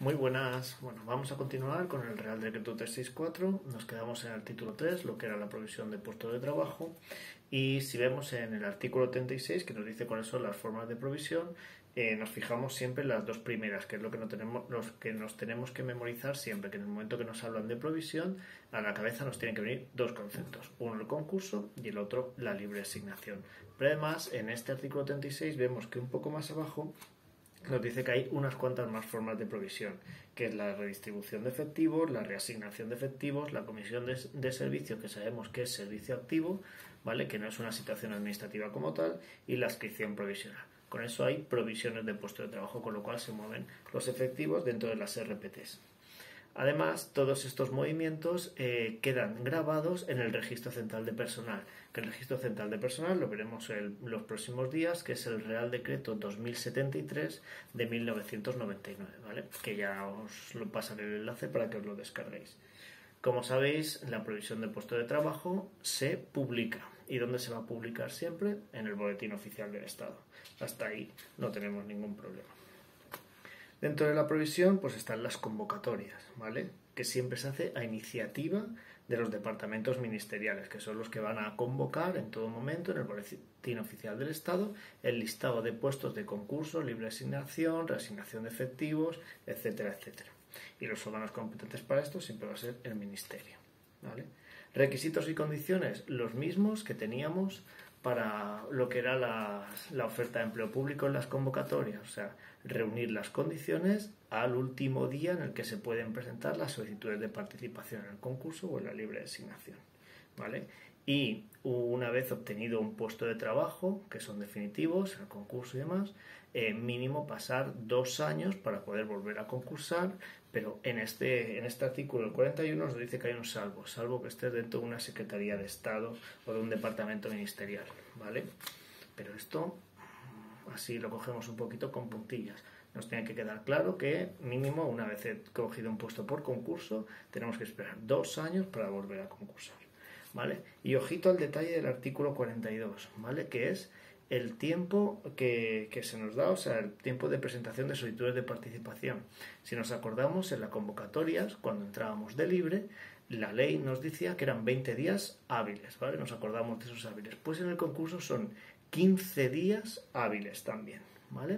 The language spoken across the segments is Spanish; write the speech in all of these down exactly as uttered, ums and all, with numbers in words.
Muy buenas. Bueno, vamos a continuar con el Real Decreto trescientos sesenta y cuatro. Nos quedamos en el título tres, lo que era la provisión de puestos de trabajo. Y si vemos en el artículo treinta y seis, que nos dice cuáles son las formas de provisión, eh, nos fijamos siempre en las dos primeras, que es lo que, no tenemos, los que nos tenemos que memorizar siempre, que en el momento que nos hablan de provisión, a la cabeza nos tienen que venir dos conceptos. Uno el concurso y el otro la libre asignación. Pero además, en este artículo treinta y seis vemos que un poco más abajo nos dice que hay unas cuantas más formas de provisión, que es la redistribución de efectivos, la reasignación de efectivos, la comisión de, de servicio, que sabemos que es servicio activo, ¿vale?, que no es una situación administrativa como tal, y la adscripción provisional. Con eso hay provisiones de puesto de trabajo, con lo cual se mueven los efectivos dentro de las R P Ts. Además, todos estos movimientos eh, quedan grabados en el Registro Central de Personal, que el Registro Central de Personal lo veremos en los próximos días, que es el Real Decreto dos mil setenta y tres de mil novecientos noventa y nueve, ¿vale?, que ya os lo pasaré el enlace para que os lo descarguéis. Como sabéis, la provisión de puesto de trabajo se publica. ¿Y dónde se va a publicar siempre? En el Boletín Oficial del Estado. Hasta ahí no tenemos ningún problema. Dentro de la provisión pues están las convocatorias, ¿vale?, que siempre se hace a iniciativa de los departamentos ministeriales, que son los que van a convocar en todo momento en el Boletín Oficial del Estado el listado de puestos de concurso, libre asignación, reasignación de efectivos, etcétera, etcétera. Y los órganos competentes para esto siempre va a ser el Ministerio, ¿vale? Requisitos y condiciones, los mismos que teníamos para lo que era la, la oferta de empleo público en las convocatorias, o sea, reunir las condiciones al último día en el que se pueden presentar las solicitudes de participación en el concurso o en la libre asignación, ¿vale? Y una vez obtenido un puesto de trabajo, que son definitivos, el concurso y demás, eh, mínimo pasar dos años para poder volver a concursar, pero en este, en este artículo, el cuarenta y uno, nos dice que hay un salvo, salvo que estés dentro de una Secretaría de Estado o de un departamento ministerial, ¿vale? Pero esto, así lo cogemos un poquito con puntillas. Nos tiene que quedar claro que mínimo una vez he cogido un puesto por concurso, tenemos que esperar dos años para volver a concursar, ¿vale? Y ojito al detalle del artículo cuarenta y dos, ¿vale?, que es el tiempo que, que se nos da, o sea, el tiempo de presentación de solicitudes de participación. Si nos acordamos, en las convocatorias, cuando entrábamos de libre, la ley nos decía que eran veinte días hábiles, ¿vale? Nos acordamos de esos hábiles. Pues en el concurso son quince días hábiles también, ¿vale?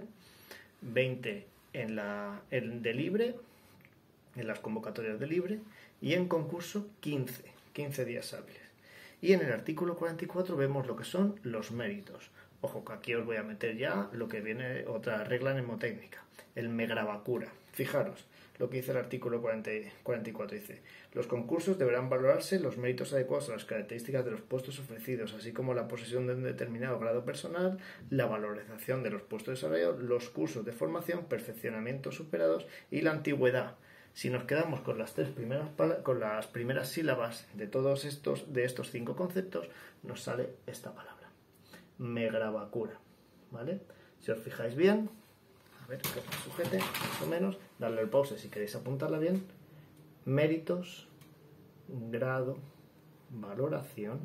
veinte en la en de libre, en las convocatorias de libre, y en concurso quince, quince días hábiles. Y en el artículo cuarenta y cuatro vemos lo que son los méritos. Ojo, que aquí os voy a meter ya lo que viene, otra regla mnemotécnica, el megravacura. Fijaros lo que dice el artículo cuarenta y cuatro, dice: los concursos deberán valorarse los méritos adecuados a las características de los puestos ofrecidos, así como la posesión de un determinado grado personal, la valorización de los puestos de desarrollo, los cursos de formación, perfeccionamientos superados y la antigüedad. Si nos quedamos con las tres primeras con las primeras sílabas de todos estos de estos cinco conceptos, nos sale esta palabra: megravacura, ¿vale? Si os fijáis bien, a ver que os sujete más o menos, darle el pause si queréis apuntarla bien. Méritos, grado, valoración,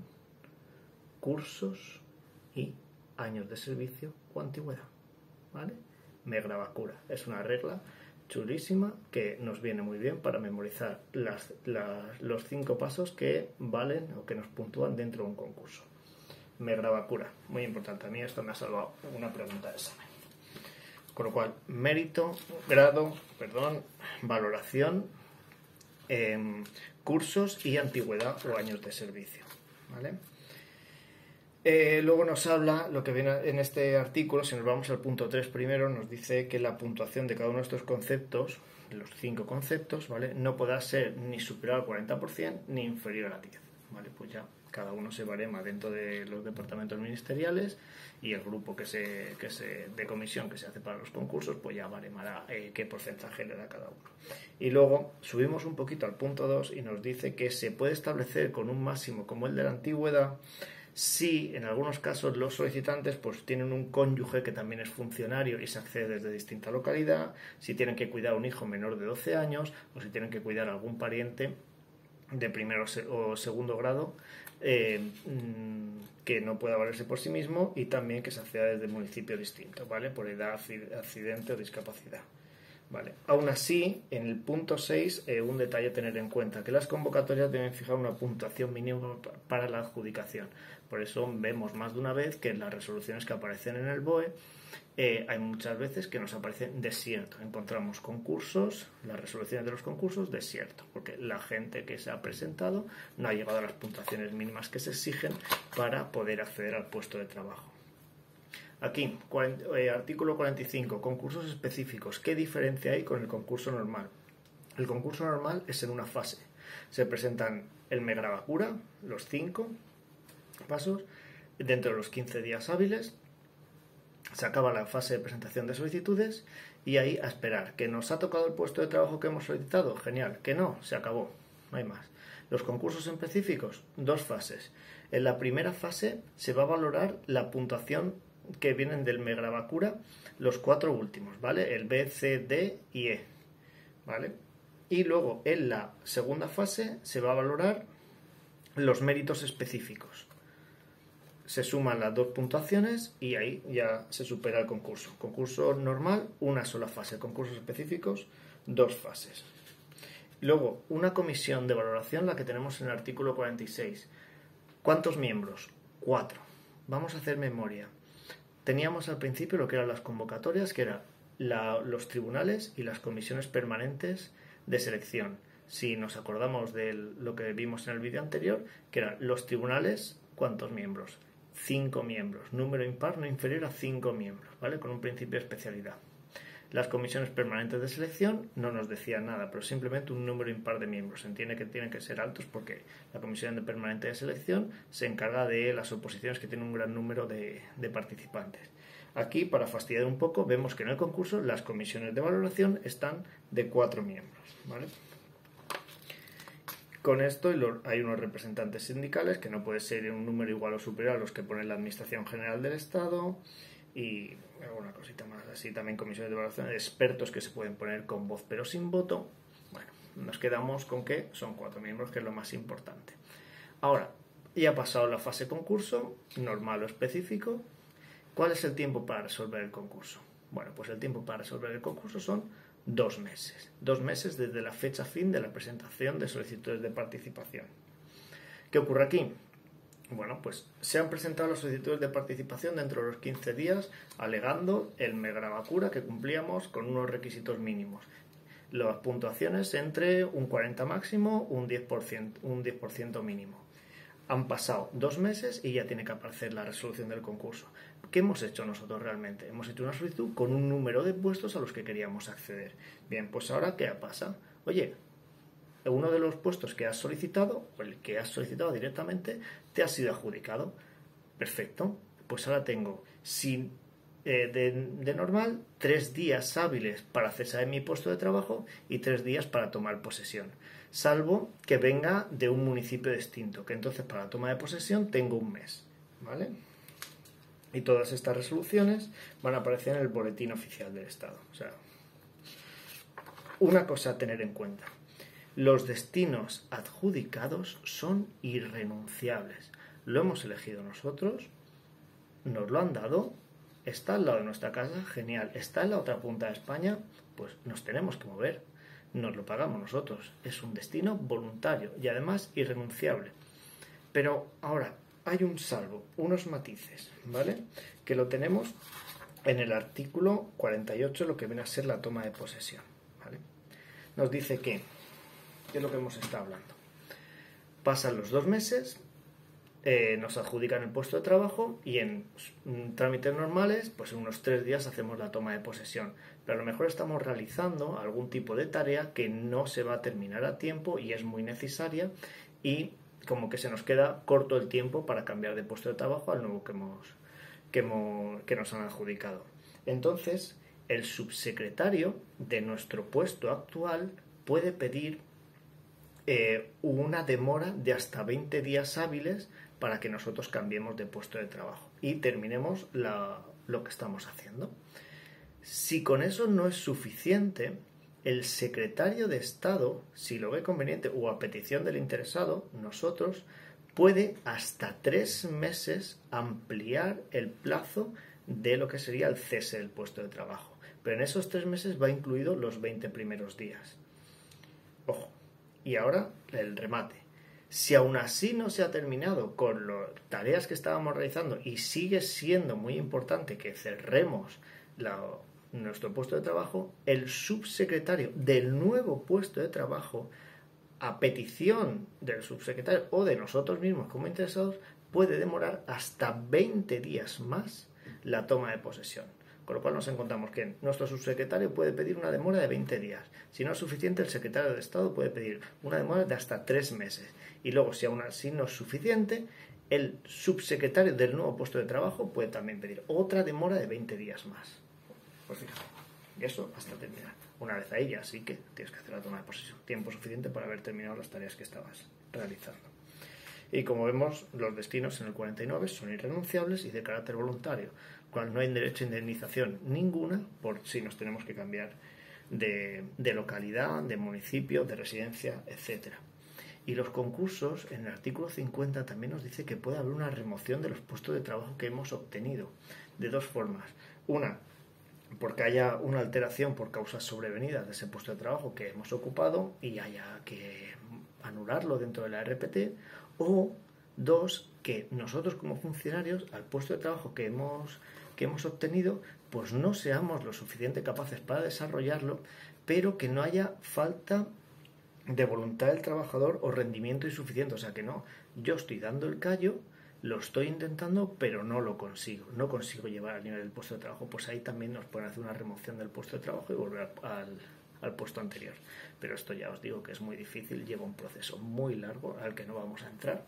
cursos y años de servicio o antigüedad, ¿vale? Megravacura es una regla chulísima que nos viene muy bien para memorizar las, las, los cinco pasos que valen o que nos puntúan dentro de un concurso. Megravacura, muy importante. A mí esto me ha salvado una pregunta de examen. Con lo cual, mérito, grado, perdón, valoración, eh, cursos y antigüedad o años de servicio, ¿vale? Eh, luego nos habla, lo que viene en este artículo, si nos vamos al punto tres primero, nos dice que la puntuación de cada uno de estos conceptos, los cinco conceptos, ¿vale?, no podrá ser ni superior al cuarenta por ciento ni inferior a diez, ¿vale? Pues ya cada uno se barema dentro de los departamentos ministeriales y el grupo que se, que se de comisión que se hace para los concursos pues ya baremará eh, qué porcentaje le da cada uno. Y luego subimos un poquito al punto dos y nos dice que se puede establecer con un máximo como el de la antigüedad si en algunos casos los solicitantes pues tienen un cónyuge que también es funcionario y se accede desde distinta localidad, si tienen que cuidar a un hijo menor de doce años o si tienen que cuidar a algún pariente de primero o segundo grado eh, que no pueda valerse por sí mismo y también que se acceda desde municipio distinto, ¿vale?, por edad, accidente o discapacidad, Vale. Aún así, en el punto seis, eh, un detalle a tener en cuenta, que las convocatorias deben fijar una puntuación mínima para la adjudicación. Por eso vemos más de una vez que en las resoluciones que aparecen en el B O E eh, hay muchas veces que nos aparece desierto. Encontramos concursos, las resoluciones de los concursos, desierto, porque la gente que se ha presentado no ha llegado a las puntuaciones mínimas que se exigen para poder acceder al puesto de trabajo. Aquí, eh, artículo cuarenta y cinco, concursos específicos. ¿Qué diferencia hay con el concurso normal? El concurso normal es en una fase. Se presentan el Megrabacura, los cinco pasos, dentro de los quince días hábiles. Se acaba la fase de presentación de solicitudes y ahí a esperar. ¿Que nos ha tocado el puesto de trabajo que hemos solicitado? Genial. ¿Que no? Se acabó. No hay más. Los concursos específicos, dos fases. En la primera fase se va a valorar la puntuación que vienen del Megrabacura, los cuatro últimos, ¿vale? El B, C, D y E, ¿vale? Y luego en la segunda fase se va a valorar los méritos específicos. Se suman las dos puntuaciones y ahí ya se supera el concurso. Concurso normal, una sola fase. Concursos específicos, dos fases. Luego, una comisión de valoración, la que tenemos en el artículo cuarenta y seis. ¿Cuántos miembros? Cuatro. Vamos a hacer memoria. Teníamos al principio lo que eran las convocatorias, que eran la, los tribunales y las comisiones permanentes de selección. Si nos acordamos de lo que vimos en el vídeo anterior, que eran los tribunales, ¿cuántos miembros? Cinco miembros. Número impar no inferior a cinco miembros, ¿vale? Con un principio de especialidad. Las comisiones permanentes de selección no nos decían nada, pero simplemente un número impar de miembros. Se entiende que tienen que ser altos porque la comisión de permanente de selección se encarga de las oposiciones que tienen un gran número de, de participantes. Aquí, para fastidiar un poco, vemos que en el concurso las comisiones de valoración están de cuatro miembros, ¿vale? Con esto hay unos representantes sindicales que no puede ser un número igual o superior a los que pone la Administración General del Estado y alguna cosita más así. También comisiones de evaluación, expertos que se pueden poner con voz pero sin voto. Bueno, nos quedamos con que son cuatro miembros, que es lo más importante. Ahora, ya ha pasado la fase concurso, normal o específico. ¿Cuál es el tiempo para resolver el concurso? Bueno, pues el tiempo para resolver el concurso son dos meses. Dos meses desde la fecha fin de la presentación de solicitudes de participación. ¿Qué ocurre aquí? Bueno, pues se han presentado las solicitudes de participación dentro de los quince días, alegando el Megrabacura que cumplíamos con unos requisitos mínimos. Las puntuaciones entre un cuarenta máximo, un diez por ciento, un diez por ciento mínimo. Han pasado dos meses y ya tiene que aparecer la resolución del concurso. ¿Qué hemos hecho nosotros realmente? Hemos hecho una solicitud con un número de puestos a los que queríamos acceder. Bien, pues ahora ¿qué pasa? Oye, uno de los puestos que has solicitado, o el que has solicitado directamente, te ha sido adjudicado. Perfecto. Pues ahora tengo, sin, eh, de, de normal, tres días hábiles para cesar en mi puesto de trabajo y tres días para tomar posesión. Salvo que venga de un municipio distinto, que entonces para la toma de posesión tengo un mes, ¿vale? Y todas estas resoluciones van a aparecer en el boletín oficial del Estado. O sea, una cosa a tener en cuenta. Los destinos adjudicados son irrenunciables. Lo hemos elegido nosotros, nos lo han dado, está al lado de nuestra casa, genial. Está en la otra punta de España, pues nos tenemos que mover. Nos lo pagamos nosotros. Es un destino voluntario y además irrenunciable. Pero ahora hay un salvo, unos matices, ¿vale? Que lo tenemos en el artículo cuarenta y ocho, lo que viene a ser la toma de posesión, ¿vale? Nos dice que, ¿qué es lo que hemos estado hablando? Pasan los dos meses, eh, nos adjudican el puesto de trabajo y en mm, trámites normales, pues en unos tres días hacemos la toma de posesión. Pero a lo mejor estamos realizando algún tipo de tarea que no se va a terminar a tiempo y es muy necesaria y como que se nos queda corto el tiempo para cambiar de puesto de trabajo al nuevo que, hemos, que, hemos, que nos han adjudicado. Entonces, el subsecretario de nuestro puesto actual puede pedir eh, una demora de hasta veinte días hábiles para que nosotros cambiemos de puesto de trabajo y terminemos la, lo que estamos haciendo. Si con eso no es suficiente, el secretario de Estado, si lo ve conveniente o a petición del interesado, nosotros, puede hasta tres meses ampliar el plazo de lo que sería el cese del puesto de trabajo. pero en esos tres meses va incluido los veinte primeros días. Ojo, y ahora el remate. Si aún así no se ha terminado con las tareas que estábamos realizando y sigue siendo muy importante que cerremos la, nuestro puesto de trabajo, el subsecretario del nuevo puesto de trabajo, a petición del subsecretario o de nosotros mismos como interesados, puede demorar hasta veinte días más la toma de posesión. Con lo cual nos encontramos que nuestro subsecretario puede pedir una demora de veinte días. Si no es suficiente, el secretario de Estado puede pedir una demora de hasta tres meses. Y luego, si aún así no es suficiente, el subsecretario del nuevo puesto de trabajo puede también pedir otra demora de veinte días más. Pues fíjate, y eso hasta terminar. Una vez ahí ya sí que tienes que hacer la toma de posesión. Tiempo suficiente para haber terminado las tareas que estabas realizando. Y como vemos, los destinos en el cuarenta y nueve son irrenunciables y de carácter voluntario, cual no hay derecho a indemnización ninguna por si nos tenemos que cambiar de, de localidad, de municipio, de residencia, etcétera. Y los concursos, en el artículo cincuenta también nos dice que puede haber una remoción de los puestos de trabajo que hemos obtenido, de dos formas. Una, porque haya una alteración por causas sobrevenidas de ese puesto de trabajo que hemos ocupado y haya que anularlo dentro de la R P T, o dos, que nosotros como funcionarios al puesto de trabajo que hemos, que hemos obtenido pues no seamos lo suficiente capaces para desarrollarlo, pero que no haya falta de voluntad del trabajador o rendimiento insuficiente. O sea que no, yo estoy dando el callo, lo estoy intentando, pero no lo consigo, no consigo llevar al nivel del puesto de trabajo. Pues ahí también nos pueden hacer una remoción del puesto de trabajo y volver al, al puesto anterior. Pero esto ya os digo que es muy difícil, lleva un proceso muy largo al que no vamos a entrar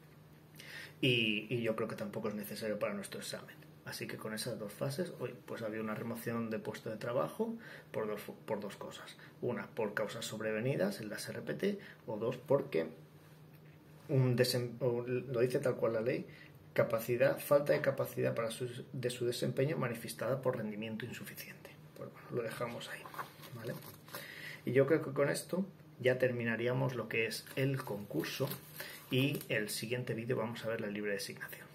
y, y yo creo que tampoco es necesario para nuestro examen. Así que con esas dos fases, hoy pues había una remoción de puesto de trabajo por dos, por dos cosas. Una, por causas sobrevenidas en las R P T, o dos, porque un desem, lo dice tal cual la ley, capacidad, falta de capacidad para su, de su desempeño manifestada por rendimiento insuficiente. Pues bueno, lo dejamos ahí, ¿vale? Y yo creo que con esto ya terminaríamos lo que es el concurso y el siguiente vídeo vamos a ver la libre designación.